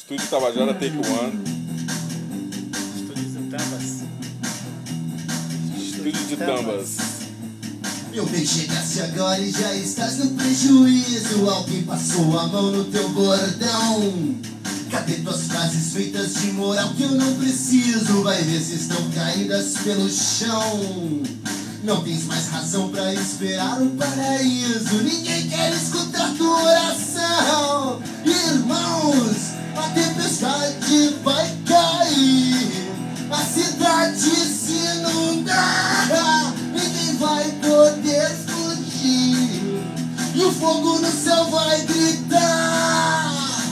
Estúdio Tabajara, take one. Estúdio de Tambas. Estúdio de Tambas. Meu bem, chegasse agora e já estás no prejuízo. Alguém passou a mão no teu bordão. Cadê tuas frases feitas de moral que eu não preciso? Vai ver se estão caídas pelo chão. Não tens mais razão pra esperar um paraíso. Ninguém quer escutar tua oração. Irmãos, a tempestade vai cair. A cidade se inundar. Ninguém vai poder fugir. E o fogo no céu vai gritar.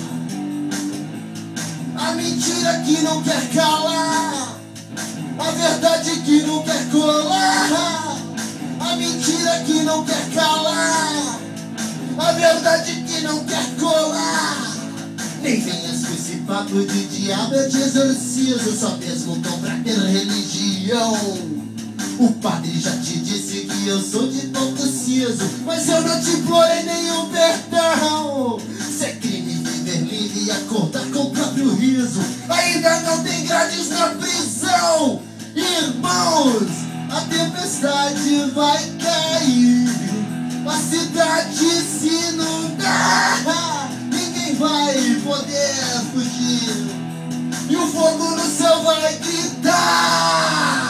A mentira que não quer calar. A verdade que não quer colar. A mentira que não quer calar. A verdade que não quer colar. Nem venhas com esse papo de diabo, eu te exorcizo. Só mesmo tom pra ter religião. O padre já te disse que eu sou de pouco siso, mas eu não te implorei nenhum perdão. Se é crime viver livre e acordar com o próprio riso, ainda não tem grades na prisão. Irmãos, a tempestade vai cair. A cidade se inundar. Ninguém vai poder fugir. E o fogo no céu vai gritar.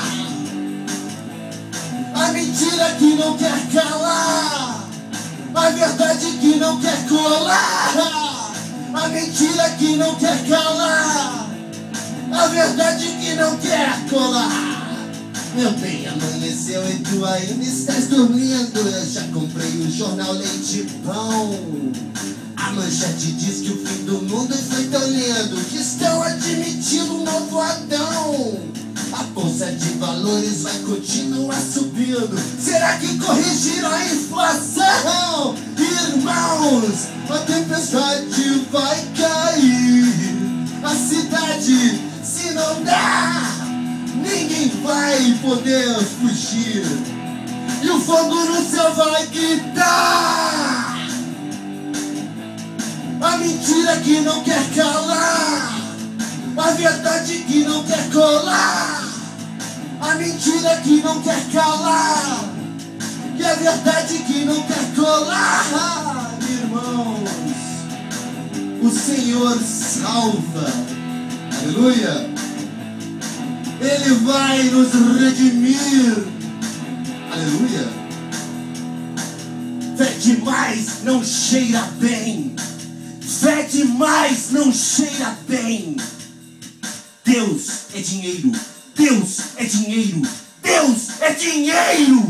A mentira que não quer calar. A verdade que não quer colar. A mentira que não quer calar. A verdade que não quer colar. Meu bem, amanheceu e tu ainda estás dormindo. Eu já comprei o jornal Leite e Pão. A manchete diz que o fim do mundo foi tão lindo que estão admitindo um novo Adão. A bolsa de valores vai continuar subindo. Será que corrigiram a inflação? Irmãos, a tempestade vai cair. A cidade se inundar. Ninguém vai poder fugir. E o fogo no céu vai gritar. A mentira que não quer calar. A verdade que não quer colar. A mentira que não quer calar. E a verdade que não quer colar. Irmãos, o Senhor salva. Aleluia. Ele vai nos redimir. Aleluia. Fé demais não cheira bem. Fé demais não cheira bem. Deus é dinheiro. Deus é dinheiro. Deus é dinheiro.